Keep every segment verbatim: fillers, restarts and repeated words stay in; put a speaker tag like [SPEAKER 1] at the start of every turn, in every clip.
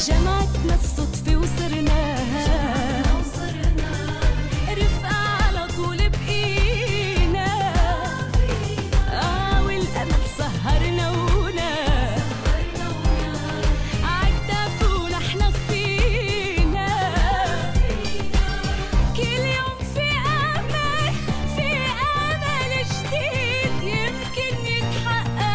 [SPEAKER 1] جمعتنا الصدفة وصرناها رفقة على طول بقينا، آه والأمل سهرنا ونام عكتاف ونحن خفينا، كل يوم في أمل في أمل جديد يمكن يتحقق.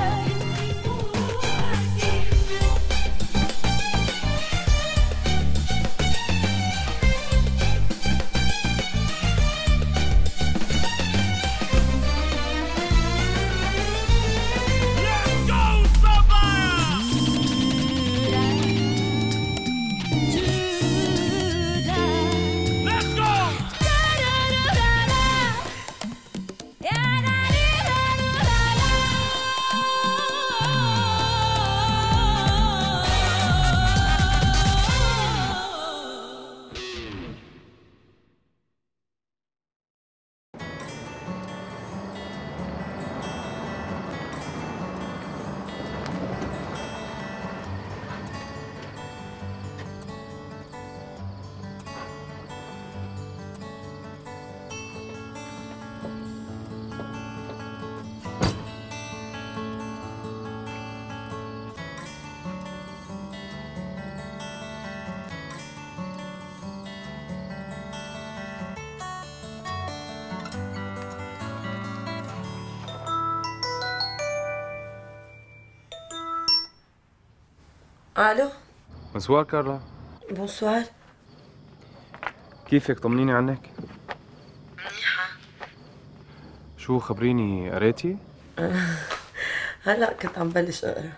[SPEAKER 2] الو.
[SPEAKER 3] بونسوار كارلا.
[SPEAKER 2] بونسوار.
[SPEAKER 3] كيفك؟ طمنيني عنك.
[SPEAKER 2] منيحة.
[SPEAKER 3] شو خبريني، قريتي؟
[SPEAKER 2] هلا كنت عم بلش اقرا.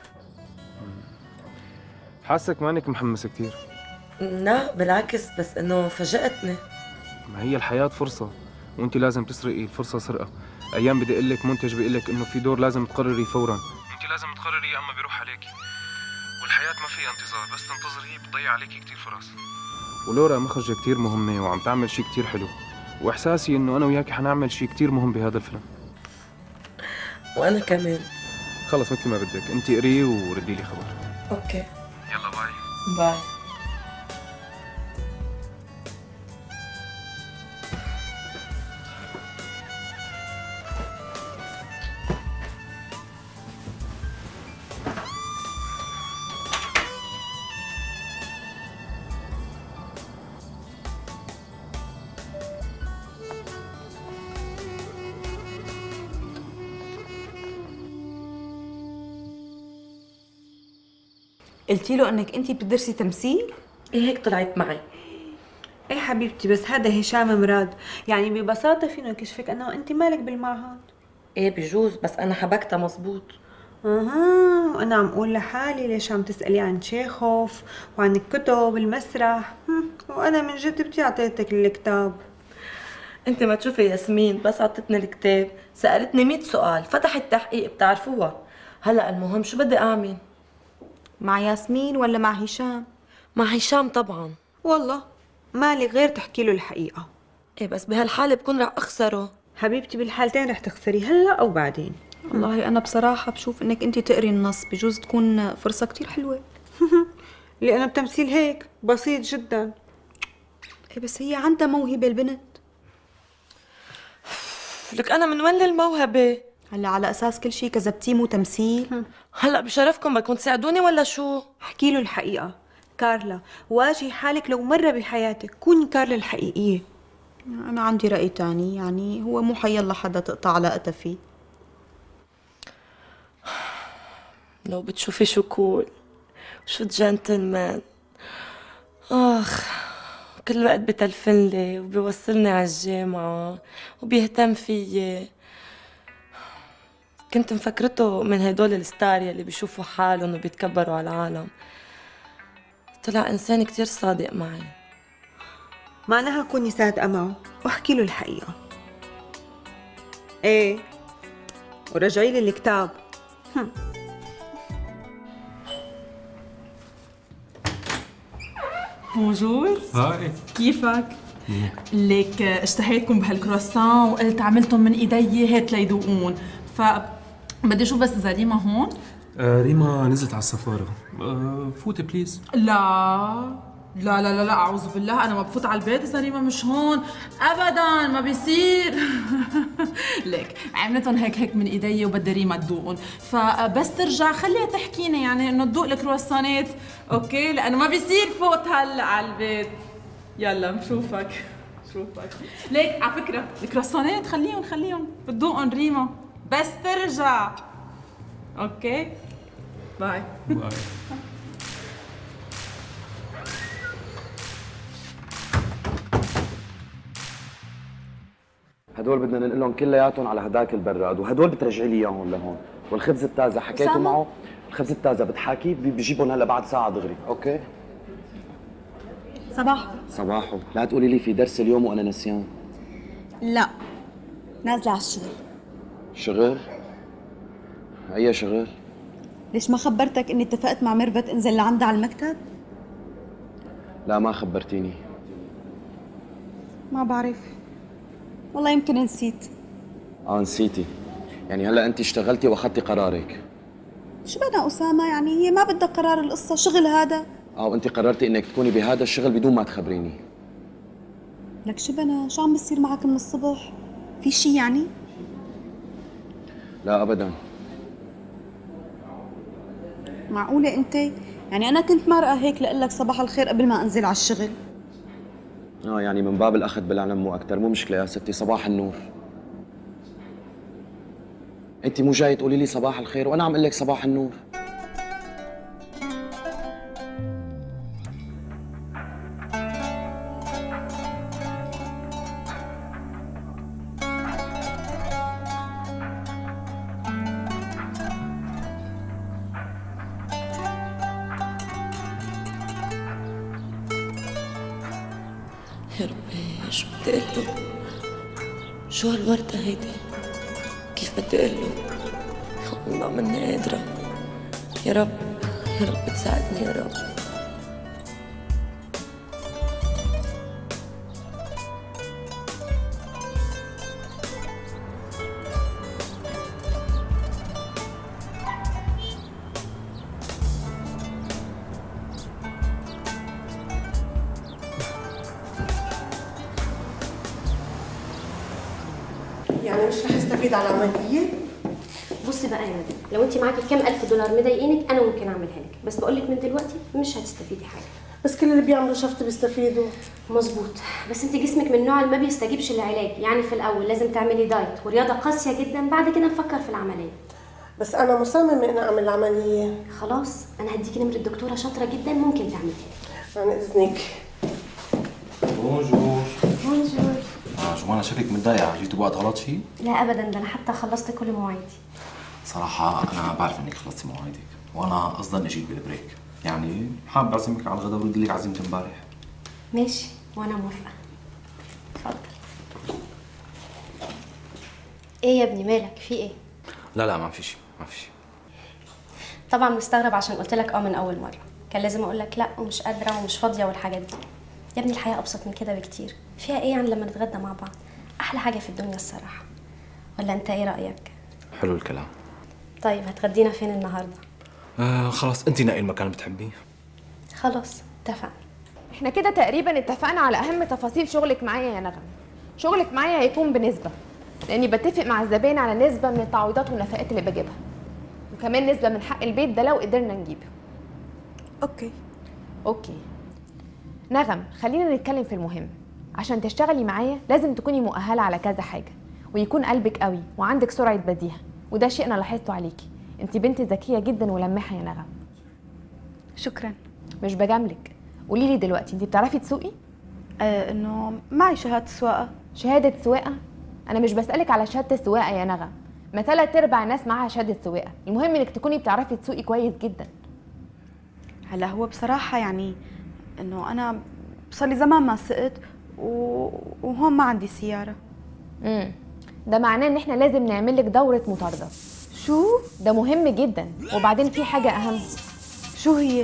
[SPEAKER 3] حاسك مانك محمس كثير.
[SPEAKER 2] لا بالعكس، بس انه فاجأتني.
[SPEAKER 3] ما هي الحياة فرصة، وانت لازم تسرقي الفرصة سرقة. ايام بدي اقول لك منتج بيقول لك انه في دور لازم تقرري فورا، انت لازم تقرري اما بيروح عليكي. والحياة ما فيها انتظار، بس تنتظري بتضيع عليكي كثير فرص. ولورا مخرجة كثير مهمة وعم تعمل شيء كثير حلو، واحساسي انه انا وياكي حنعمل شيء كثير مهم بهذا الفيلم.
[SPEAKER 2] وانا كمان.
[SPEAKER 3] خلص مثل ما بدك، انت قريه وردي لي خبر.
[SPEAKER 2] اوكي.
[SPEAKER 3] يلا باي.
[SPEAKER 2] باي.
[SPEAKER 4] قلتي له انك انت بتدرسي تمثيل؟
[SPEAKER 2] ايه هيك طلعت معي.
[SPEAKER 5] ايه حبيبتي، بس هذا هشام مراد، يعني ببساطة فينا يكشفك انه انت مالك بالمعهد.
[SPEAKER 2] ايه بجوز، بس انا حبكتها مزبوط.
[SPEAKER 5] اها، وانا عم اقول لحالي ليش عم تسألي عن تشيخوف وعن الكتب المسرح، وانا من جد بدي اعطيتك الكتاب.
[SPEAKER 2] انت ما تشوفي ياسمين، بس عطتني الكتاب سألتني مئة سؤال، فتحت تحقيق بتعرفوها. هلا المهم شو بدي اعمل؟
[SPEAKER 4] مع ياسمين ولا مع هشام؟
[SPEAKER 2] مع هشام طبعا.
[SPEAKER 5] والله مالي غير تحكي له الحقيقة.
[SPEAKER 2] ايه بس بهالحالة بكون رح اخسره.
[SPEAKER 5] حبيبتي بالحالتين رح تخسري، هلا او بعدين.
[SPEAKER 4] والله انا بصراحة بشوف انك انت تقري النص، بجوز تكون فرصة كتير حلوة.
[SPEAKER 5] لانه التمثيل هيك بسيط جدا.
[SPEAKER 4] ايه بس هي عندها موهبة البنت.
[SPEAKER 2] لك انا من وين للموهبة؟
[SPEAKER 4] هلا على اساس كل شيء كذبتيه مو تمثيل؟
[SPEAKER 2] هلا بشرفكم بدكم تساعدوني ولا شو؟
[SPEAKER 5] احكي له الحقيقة. كارلا، واجهي حالك لو مرة بحياتك، كوني كارلا الحقيقية.
[SPEAKER 4] انا عندي رأي تاني، يعني هو مو حيلا حدا تقطع علاقتها فيه.
[SPEAKER 2] لو بتشوفي شو كول شو جنتلمان. اخ كل وقت بتلفن لي وبيوصلني على الجامعة وبيهتم فيي. كنت مفكرته من هدول الستار يلي بيشوفوا حالهم وبيتكبروا على العالم. طلع انسان كتير صادق معي.
[SPEAKER 5] معناها كوني صادقة معه واحكي له الحقيقة. ايه ورجعي لي الكتاب.
[SPEAKER 6] موجود؟
[SPEAKER 7] هاي
[SPEAKER 6] كيفك؟ ليك اشتهيتكم بهالكرواسون وقلت عملتهم من ايدي هات ليذوقون، ف بدي اشوف بس اذا ريما هون.
[SPEAKER 3] آه ريما نزلت على السفارة. آه فوتي بليز.
[SPEAKER 6] لا لا لا لا لا اعوذ بالله، انا ما بفوت على البيت اذا ريما مش هون ابدا، ما بيصير. ليك عملتهم هيك هيك من ايدي وبدي ريما تذوقهم، فبس ترجع خليها تحكينا يعني انه تذوق الكرواسونات، اوكي؟ لانه ما بيصير فوت هلا على البيت. يلا بشوفك بشوفك. ليك على فكره الكرواسونات خليهم خليهم بتذوقهم ريما بس ترجع، اوكي؟ باي
[SPEAKER 3] باي.
[SPEAKER 7] هدول بدنا ننقلهم كلياتهم على هداك البراد، وهدول بترجعي لي اياهم لهون، والخبز التازه حكيتوا معه، الخبز التازه بتحاكيه بيجيبهم هلا بعد ساعه دغري، اوكي؟
[SPEAKER 4] صباحو.
[SPEAKER 7] صباحو، لا تقولي لي في درس اليوم وانا نسيان.
[SPEAKER 4] لا، نازلة على الشغل.
[SPEAKER 7] شغل؟ اي شغل؟
[SPEAKER 4] ليش ما خبرتك اني اتفقت مع ميرفت انزل لعندها على المكتب؟
[SPEAKER 7] لا ما خبرتيني.
[SPEAKER 4] ما بعرف، والله يمكن نسيت.
[SPEAKER 7] اه نسيتي، يعني هلا انت اشتغلتي واخذتي قرارك.
[SPEAKER 4] شو بدنا أسامة، يعني هي ما بدها قرار، القصة شغل هذا.
[SPEAKER 7] اه وانت قررتي انك تكوني بهذا الشغل بدون ما تخبريني.
[SPEAKER 4] لك شو بنا، شو عم بيصير معك من الصبح؟ في شي يعني؟
[SPEAKER 7] لا ابدا.
[SPEAKER 4] معقولة انت؟ يعني انا كنت مرقة هيك لأقول لك صباح الخير قبل ما انزل على الشغل.
[SPEAKER 7] اه يعني من باب الاخذ بالعلم مو اكثر، مو مشكله يا ستي. صباح النور. انت مو جاي تقولي لي صباح الخير وانا عم اقول لك صباح النور.
[SPEAKER 2] يا ربي شو بدي اقول له؟ شو هالوردة هيدي؟ كيف بدي اقول له؟ والله مني قادرة. يا رب يا رب تساعدني يا رب.
[SPEAKER 8] يعني مش رح استفيد على العملية؟
[SPEAKER 9] بصي بقى يا ندى، لو انت معاكي كام الف دولار مضايقينك انا ممكن اعملها لك، بس بقول لك من دلوقتي مش هتستفيدي حاجه.
[SPEAKER 8] بس كل اللي بيعملوا شفط بيستفيدوا.
[SPEAKER 9] مظبوط، بس انت جسمك من النوع اللي ما بيستجيبش للعلاج، يعني في الاول لازم تعملي دايت ورياضه قاسيه جدا، بعد كده نفكر في العمليه.
[SPEAKER 8] بس انا مصممه اني اعمل العمليه.
[SPEAKER 9] خلاص انا هديكي نمره دكتوره شاطره جدا ممكن تعمليها.
[SPEAKER 8] عن اذنك.
[SPEAKER 10] بونجور.
[SPEAKER 9] بونجور.
[SPEAKER 10] اه جمانة شكلك متضايقة، جيتوا بوقت غلط شيء؟
[SPEAKER 9] لا ابدا، ده انا حتى خلصت كل مواعيدي.
[SPEAKER 10] صراحة أنا بعرف إنك خلصتي مواعيدك، وأنا أصلا إجيت بالبريك، يعني حابب أعزمك على الغداء وردي لك عزيمة امبارح.
[SPEAKER 9] ماشي وأنا موافقة. اتفضل. إيه يا ابني مالك؟ في إيه؟
[SPEAKER 10] لا لا ما في شيء، ما في شيء.
[SPEAKER 9] طبعا مستغرب عشان قلت لك اه من أول مرة، كان لازم أقول لك لا ومش قادرة ومش فاضية والحاجات دي. يا ابني الحياة أبسط من كده بكتير، فيها إيه يعني لما نتغدى مع بعض؟ أحلى حاجة في الدنيا الصراحة. ولا أنت إيه رأيك؟
[SPEAKER 10] حلو الكلام.
[SPEAKER 9] طيب هتغدينا فين النهارده؟
[SPEAKER 10] آه خلاص انت نقي المكان اللي بتحبيه.
[SPEAKER 9] خلاص اتفقنا.
[SPEAKER 11] احنا كده تقريبا اتفقنا على اهم تفاصيل شغلك معايا يا نغم. شغلك معايا هيكون بنسبه، لاني بتفق مع الزبائن على نسبه من التعويضات والنفقات اللي بجيبها، وكمان نسبه من حق البيت ده لو قدرنا نجيبه.
[SPEAKER 4] اوكي
[SPEAKER 11] اوكي نغم، خلينا نتكلم في المهم. عشان تشتغلي معايا لازم تكوني مؤهله على كذا حاجه، ويكون قلبك قوي وعندك سرعه بديهه، وده شيء انا لاحظته عليكي. انت بنت ذكيه جدا ولماحه يا نغم.
[SPEAKER 4] شكرا.
[SPEAKER 11] مش بجاملك. قولي لي دلوقتي، انت بتعرفي تسوقي؟
[SPEAKER 4] آه انه معي شهاده سواقه.
[SPEAKER 11] شهاده سواقه؟ انا مش بسالك على شهاده السواقه يا نغم، ما تلات ارباع الناس معاها شهاده سواقه، المهم انك تكوني بتعرفي تسوقي كويس جدا.
[SPEAKER 4] هلا هو بصراحه يعني انه انا صار لي زمان ما سقت و... وهون ما عندي سياره.
[SPEAKER 11] امم ده معناه ان احنا لازم نعمل لك دوره مطارده.
[SPEAKER 4] شو؟
[SPEAKER 11] ده مهم جدا. وبعدين في حاجه اهم.
[SPEAKER 4] شو هي؟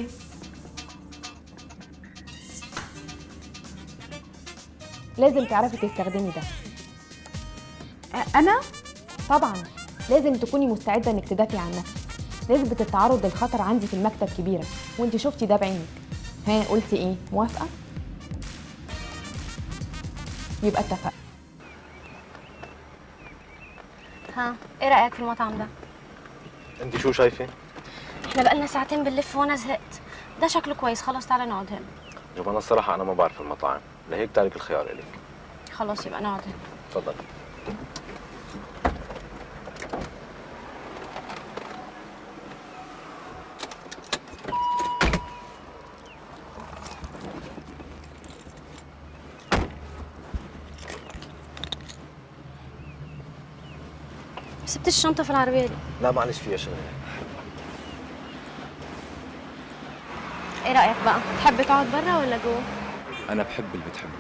[SPEAKER 11] لازم تعرفي تستخدمي ده.
[SPEAKER 4] انا؟
[SPEAKER 11] طبعا لازم تكوني مستعده انك تدافعي عن نفسك. نسبة التعرض للخطر عندي في المكتب كبيرة، وانت شفتي ده بعينك. ها قلتي ايه؟ موافقة؟ يبقى اتفقنا.
[SPEAKER 9] ها ايه رايك في المطعم ده؟
[SPEAKER 10] انت شو شايفه؟
[SPEAKER 9] احنا بقالنا ساعتين بنلف وانا زهقت. ده شكله كويس، خلاص تعالى نقعد هنا.
[SPEAKER 10] شوف انا الصراحه انا ما بعرف المطاعم، لهيك تارك الخيار الك.
[SPEAKER 9] خلاص يبقى نقعد هنا.
[SPEAKER 10] تفضل.
[SPEAKER 9] سبت الشنطه في العربيه دي.
[SPEAKER 10] لا معلش فيها شغله.
[SPEAKER 9] ايه رايك بقى؟ تحب تقعد برا ولا جوه؟
[SPEAKER 10] انا بحب اللي بتحبيه.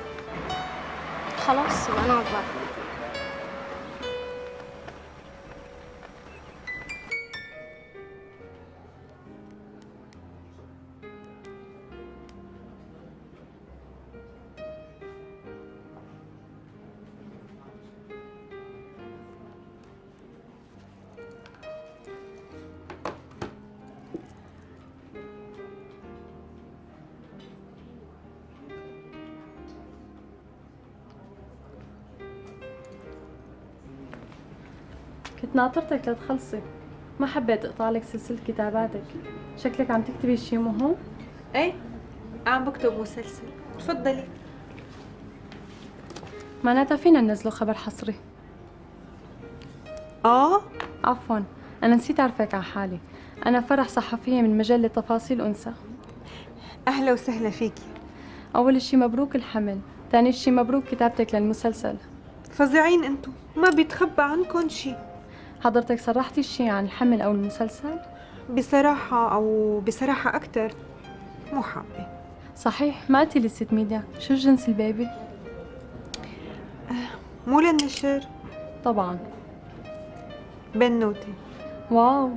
[SPEAKER 9] خلاص يبقى نقعد برا.
[SPEAKER 12] كنت ناطرتك لتخلصي، ما حبيت اقطع لك سلسلة كتاباتك. شكلك عم تكتبي شي مهم؟
[SPEAKER 5] ايه عم بكتب مسلسل. تفضلي.
[SPEAKER 12] معناتها فينا ننزله خبر حصري.
[SPEAKER 5] اه
[SPEAKER 12] عفوا انا نسيت اعرفك على حالي، انا فرح صحفية من مجلة تفاصيل انثى.
[SPEAKER 5] اهلا وسهلا فيكي.
[SPEAKER 12] اول شي مبروك الحمل، ثاني شي مبروك كتابتك للمسلسل.
[SPEAKER 5] فظيعين انتو، ما بيتخبى عنكم شي.
[SPEAKER 12] حضرتك صرحتي شي عن الحمل او المسلسل؟
[SPEAKER 5] بصراحة او بصراحة اكتر مو حابة.
[SPEAKER 12] صحيح ما قلتي للست ميديا شو جنس البيبي؟
[SPEAKER 5] مو للنشر؟
[SPEAKER 12] طبعا.
[SPEAKER 5] بنوتي.
[SPEAKER 12] واو.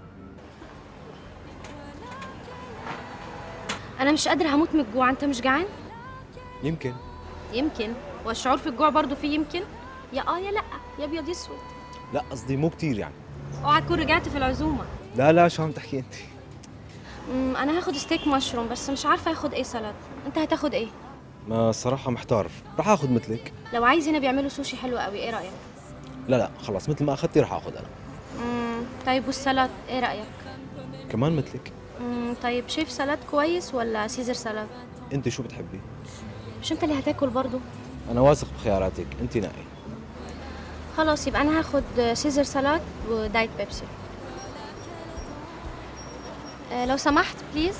[SPEAKER 9] انا مش قادره هموت من الجوع، انت مش جعان؟
[SPEAKER 10] يمكن.
[SPEAKER 9] يمكن، والشعور في الجوع برضو فيه يمكن. يا اه يا لا، يا ابيض يا اسود.
[SPEAKER 10] لا قصدي مو كتير يعني.
[SPEAKER 9] اوعى تكون رجعت في العزومه.
[SPEAKER 10] لا لا شو عم تحكي انت؟
[SPEAKER 9] امم انا هاخد ستيك مشروم، بس مش عارفه هاخد ايه سلطه. انت هتاخد ايه؟
[SPEAKER 10] ما الصراحه محتار، رح اخذ مثلك.
[SPEAKER 9] لو عايز هنا بيعملوا سوشي حلو قوي، ايه رايك؟
[SPEAKER 10] لا لا خلص مثل ما اخذتي رح اخذ انا.
[SPEAKER 9] امم طيب والسلطه ايه رايك؟
[SPEAKER 10] كمان مثلك.
[SPEAKER 9] امم طيب شيف سلطه كويس ولا سيزر سلطه؟
[SPEAKER 10] انت شو بتحبي؟
[SPEAKER 9] مش انت اللي هتاكل برضو؟
[SPEAKER 10] انا واثق بخياراتك، انت نقي.
[SPEAKER 9] خلاص يبقى انا هاخد سيزر سلطه ودايت بيبسي. أه لو سمحت بليز.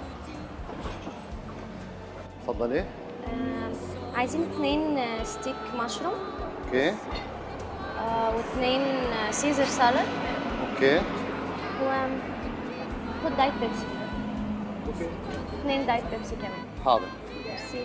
[SPEAKER 13] اتفضلي.
[SPEAKER 9] أه عايزين اتنين ستيك مشروم.
[SPEAKER 13] اوكي.
[SPEAKER 9] أه واثنين سيزر سالاد.
[SPEAKER 13] اوكي.
[SPEAKER 9] و خد دايت بيبسي.
[SPEAKER 13] اوكي.
[SPEAKER 9] اثنين دايت بيبسي كمان.
[SPEAKER 13] حاضر.
[SPEAKER 9] ميرسي.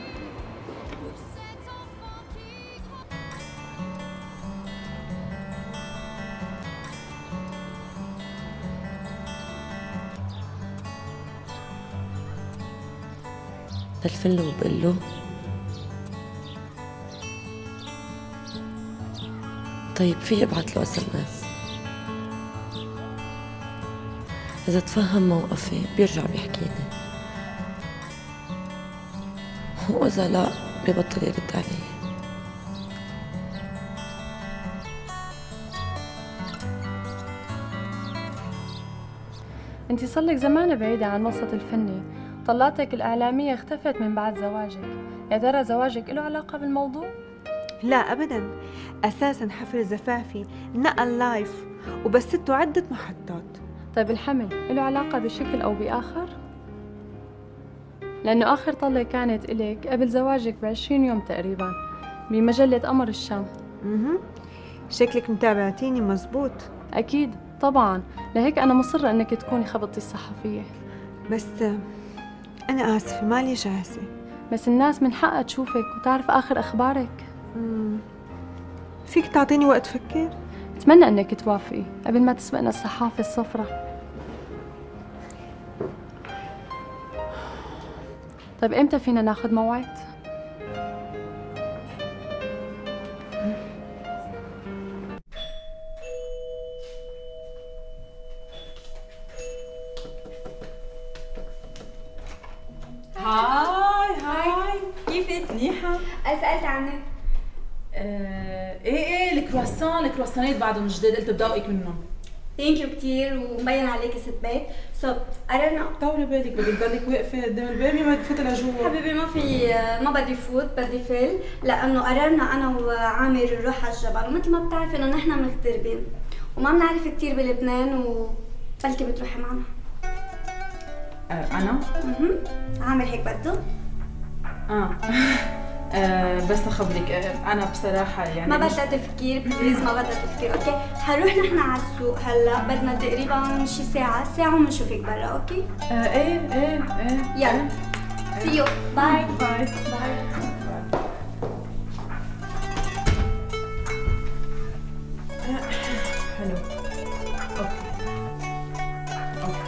[SPEAKER 2] بلفله وبقول له طيب في ابعت له اس ام اس، اذا تفهم موقفي بيرجع بيحكي لي، واذا لا ببطل يرد علي.
[SPEAKER 12] انتي صار لك زمان بعيدة عن الوسط الفني، طلاتك الإعلامية اختفت من بعد زواجك. يا ترى زواجك له علاقة بالموضوع؟
[SPEAKER 5] لا أبداً، أساساً حفل زفافي نقل لايف وبثته عدة محطات.
[SPEAKER 12] طيب الحمل له علاقة بشكل أو بآخر؟ لأنه آخر طلة كانت إلك قبل زواجك بعشرين يوم تقريباً بمجلة قمر الشام.
[SPEAKER 5] اها شكلك متابعتيني مزبوط.
[SPEAKER 12] أكيد طبعاً، لهيك أنا مصرة إنك تكوني خبطتي الصحفية.
[SPEAKER 5] بس أنا آسفة مالي جاهزة.
[SPEAKER 12] بس الناس من حقها تشوفك وتعرف آخر أخبارك.
[SPEAKER 5] مم. فيك تعطيني وقت فكر؟
[SPEAKER 12] أتمنى إنك توافقي قبل ما تسبقنا الصحافة الصفراء. طيب إمتى فينا ناخد موعد؟
[SPEAKER 6] هاي هاي كيفك؟ منيحة؟
[SPEAKER 14] سألت عنك.
[SPEAKER 6] آه ايه ايه الكرواسون الكرواسونات بعدهم جداد قلت بدوقك منهم.
[SPEAKER 14] ثانك يو كثير ومبين عليكي ست بيت، سو قررنا
[SPEAKER 6] طولي بالك بدك تضلك واقفة قدام الباب ما بدك تفوتي لجوا.
[SPEAKER 14] حبيبي ما في ما بدي فوت بدي فل، لأنه قررنا أنا وعامر نروح على الجبل، ومثل ما بتعرفي إنه نحن مغتربين وما بنعرف كثير بلبنان وبلكي بتروحي معنا.
[SPEAKER 6] آه أنا؟
[SPEAKER 14] اها عامر هيك بده؟
[SPEAKER 6] آه. آه بس أخبرك آه أنا بصراحة يعني
[SPEAKER 14] ما بدها تفكير بليز ما بدها تفكير، أوكي؟ حنروح نحن على السوق هلا بدنا تقريبا شي ساعة ساعة وبنشوفك برا، أوكي؟
[SPEAKER 6] آه إيه إيه إيه
[SPEAKER 14] يلا سي يو باي
[SPEAKER 6] باي
[SPEAKER 14] باي.
[SPEAKER 6] حلو اوكي اوكي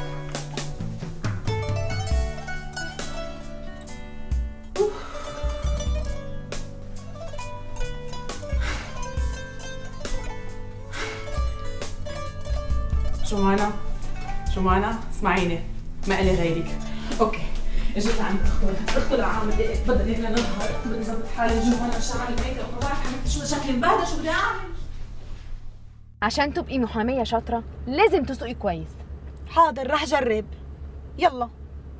[SPEAKER 6] شو معنا؟ شو معنا؟ اسمعيني ما إلي غيرك. اوكي اجيت لعند اخته، اخته لعامل بدها هيك نظهر بدي ظبط حالي جوا انا شعري الميك اب ما بعرف حبيبتي شو شكلي مبهدل شو بدي اعمل.
[SPEAKER 11] عشان تبقي محامية شاطرة لازم تسوقي كويس.
[SPEAKER 15] حاضر رح جرب. يلا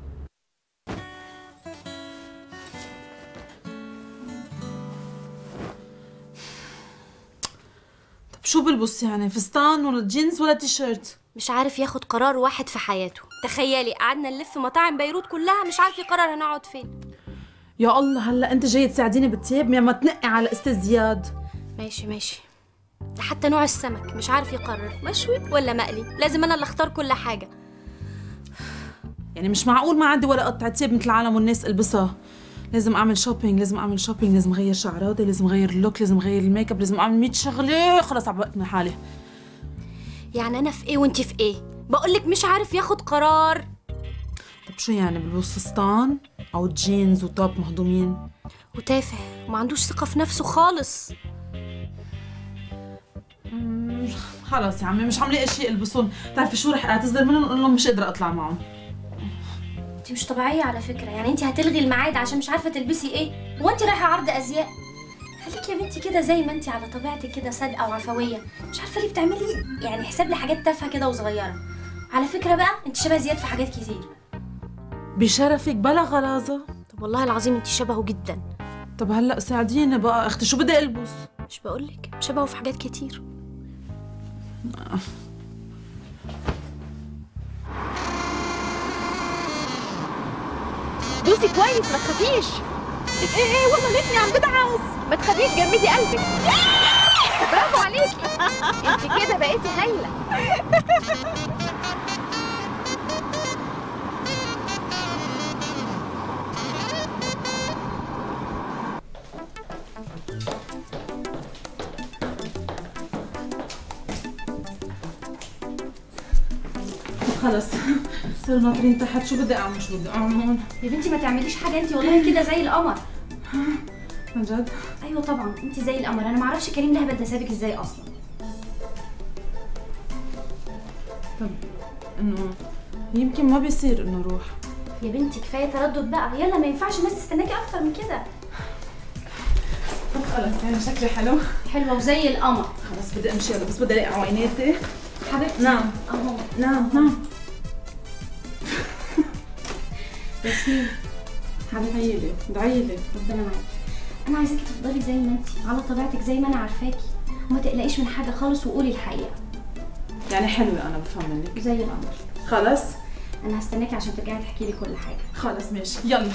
[SPEAKER 6] طب شو بلبس يعني؟ فستان ولا جينز ولا تيشيرت؟
[SPEAKER 9] مش عارف ياخد قرار واحد في حياته. تخيلي قعدنا نلف مطاعم بيروت كلها مش عارف يقرر هنقعد فين.
[SPEAKER 6] يا الله هلا انت جاي تساعديني بالتياب ما تنقي على استاذ زياد.
[SPEAKER 9] ماشي ماشي. ده حتى نوع السمك مش عارف يقرر مشوي ولا مقلي، لازم انا اللي اختار كل حاجه.
[SPEAKER 6] يعني مش معقول ما عندي ولا قطعه تياب مثل العالم والناس البسها. لازم اعمل شوبينج لازم اعمل شوبينج لازم اغير شعراتي لازم اغير اللوك لازم اغير الميك اب لازم اعمل مية شغله. خلص عبقت من حالي.
[SPEAKER 9] يعني انا في ايه وانتي في ايه؟ بقولك مش عارف ياخد قرار.
[SPEAKER 6] طب شو يعني بلبس فستان او جينز وتوب مهضومين؟
[SPEAKER 9] وتافه وما عندوش ثقه في نفسه خالص.
[SPEAKER 6] خلص يا عمي مش عم لاقي شيء البسون. بتعرفي شو رح اعتذر منهم اقول لهم مش قادره اطلع معهم.
[SPEAKER 9] انتي مش طبيعيه على فكره، يعني انتي هتلغي الميعاد عشان مش عارفه تلبسي ايه؟ هو انتي رايحه عرض ازياء؟ خليكي يا بنتي كده زي ما انتي على طبيعتك كده صادقه وعفويه، مش عارفه ليه بتعملي يعني حساب لحاجات تافهه كده وصغيره. على فكره بقى انتي شبه زياد في حاجات كتير.
[SPEAKER 6] بشرفك بلا غلاظه.
[SPEAKER 9] طب والله العظيم انتي شبهه جدا.
[SPEAKER 6] طب هلا ساعديني بقى اختي شو بدي البس؟
[SPEAKER 9] مش بقولك شبهه في حاجات كتير.
[SPEAKER 11] دوسي كويس ما تخافيش. ايه ايه والله ليتني عم بدعس. ما تخافيش جمدي قلبك. برافو عليكي انت كده بقيتي هايله.
[SPEAKER 6] خلص صرنا ناطرين تحت. شو بدي اعمل شو بدي اعمل؟
[SPEAKER 9] يا بنتي ما تعمليش حاجه انتي والله كده زي القمر.
[SPEAKER 6] عن جد؟
[SPEAKER 9] ايوه طبعا انتي زي القمر. انا ما اعرفش كريم ده هبدا سابك ازاي اصلا.
[SPEAKER 6] طب انه يمكن ما بيصير انه اروح.
[SPEAKER 9] يا بنتي كفايه تردد بقى. يلا ما ينفعش الناس تستناكي اكتر من كده.
[SPEAKER 6] طب خلص يعني شكلي حلو
[SPEAKER 9] حلوه وزي القمر.
[SPEAKER 6] خلص بدي امشي يلا بس بدي الاقي عيناتي.
[SPEAKER 9] حبيبتي
[SPEAKER 6] نعم
[SPEAKER 9] اهو.
[SPEAKER 6] نعم نعم
[SPEAKER 9] ياسمين
[SPEAKER 6] ادعي لي ادعي لي
[SPEAKER 9] ربنا معاكي. انا عايزاكي تفضلي زي ما انتي على طبيعتك زي ما انا عارفاكي وما تقلقيش من حاجه خالص وقولي الحقيقه.
[SPEAKER 6] يعني حلوه انا بفهم منك.
[SPEAKER 9] زي القمر.
[SPEAKER 6] خلص
[SPEAKER 9] انا هستناكي عشان ترجعي تحكي لي كل حاجه.
[SPEAKER 6] خلص ماشي يلا.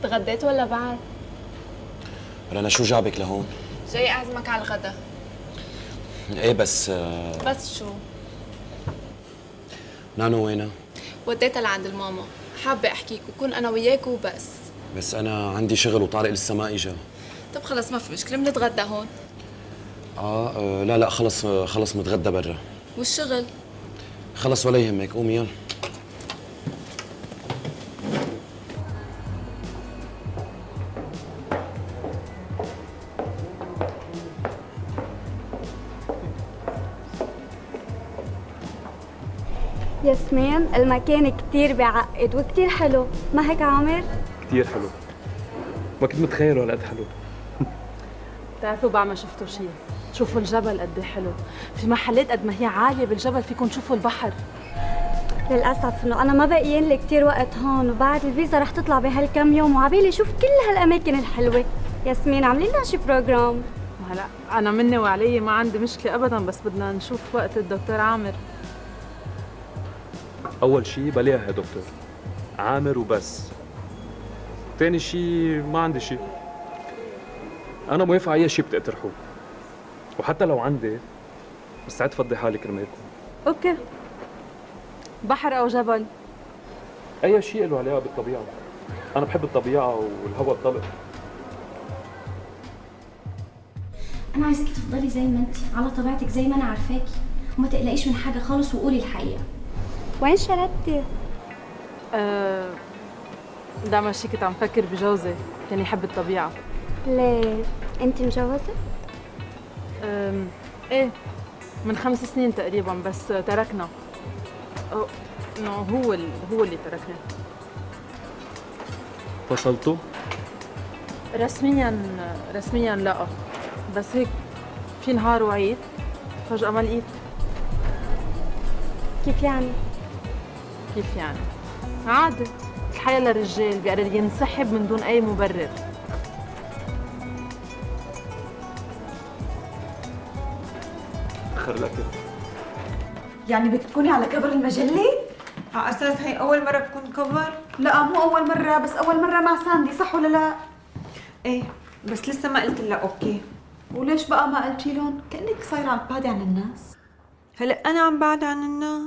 [SPEAKER 11] تغديت ولا بعد؟
[SPEAKER 7] رنا شو جابك لهون؟
[SPEAKER 11] جاي اعزمك على الغدا.
[SPEAKER 7] ايه بس
[SPEAKER 11] بس شو؟
[SPEAKER 7] نانو وينها؟
[SPEAKER 11] وديتها لعند الماما، حابة احكيك وكون انا وياك وبس.
[SPEAKER 7] بس انا عندي شغل وطارق لسه ما اجا.
[SPEAKER 11] طب خلص ما في مشكلة، بنتغدى هون.
[SPEAKER 7] آه, اه لا لا خلص خلص متغدى برا.
[SPEAKER 11] والشغل؟
[SPEAKER 7] خلص ولا يهمك، قومي يلا.
[SPEAKER 14] ياسمين المكان كتير بيعقد وكتير حلو، ما هيك عامر؟
[SPEAKER 3] كتير حلو، ما كنت متخيله هالقد حلو.
[SPEAKER 6] بتعرفوا بعد ما شفتوا شيء، شوفوا الجبل قد ايه حلو، في محلات قد ما هي عالية بالجبل فيكم تشوفوا البحر.
[SPEAKER 14] للأسف إنه أنا ما بقيين لي كتير وقت هون، وبعد الفيزا رح تطلع بهالكم يوم وعبالي شوف كل هالأماكن الحلوة. ياسمين عاملين لنا شي بروجرام؟
[SPEAKER 6] هلا أنا مني وعلي ما عندي مشكلة أبداً، بس بدنا نشوف وقت الدكتور عامر.
[SPEAKER 16] أول شي بلاها يا دكتور عامر وبس. تاني شي ما عندي شي، أنا موافق على أي شي بتقترحوه، وحتى لو عندي مستعد فضي حالي كرمالكم.
[SPEAKER 6] أوكي، بحر أو جبل؟
[SPEAKER 16] أي شيء له علاقة بالطبيعة، أنا بحب الطبيعة والهواء الطلق.
[SPEAKER 9] أنا عايزاكي تفضلي زي ما أنتي، على طبيعتك زي ما أنا عارفاكي، وما تقلقيش من حاجة خالص وقولي الحقيقة.
[SPEAKER 14] وين شردتي؟
[SPEAKER 6] أه دائما شي كنت عم فكر بجوزي، كان يحب الطبيعة.
[SPEAKER 14] ليه؟ أنت مجوزة؟
[SPEAKER 6] أه إيه من خمس سنين تقريبا، بس تركنا. أو إنه هو ال... هو اللي تركنا.
[SPEAKER 16] فصلتوا؟
[SPEAKER 6] رسميا رسميا لا، بس هيك في نهار وعيد فجأة ما لقيت.
[SPEAKER 14] كيف يعني؟
[SPEAKER 6] كيف يعني؟ عادي، الحياة للرجال بيقرر ينسحب من دون أي مبرر.
[SPEAKER 16] خير الأكل.
[SPEAKER 15] يعني بدك تكوني على كفر المجلة؟
[SPEAKER 5] على أساس هي أول مرة بكون كفر؟
[SPEAKER 15] لا مو أول مرة، بس أول مرة مع ساندي، صح ولا لا؟
[SPEAKER 5] إيه بس لسه ما قلت لها أوكي.
[SPEAKER 15] وليش بقى ما قلتي لهم؟ كأنك صايرة عم تبعدي عن الناس.
[SPEAKER 5] هلا أنا عم بعد عن الناس؟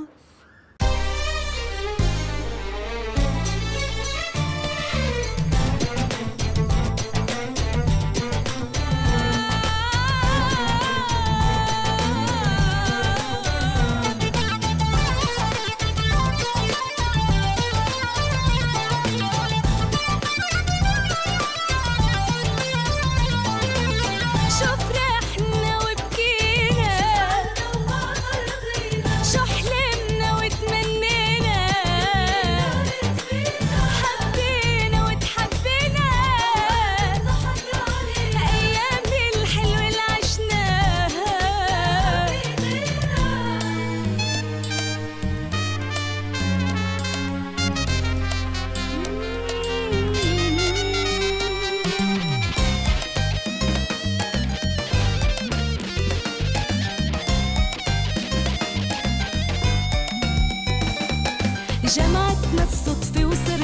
[SPEAKER 1] جمعتنا الصدفة وصرنا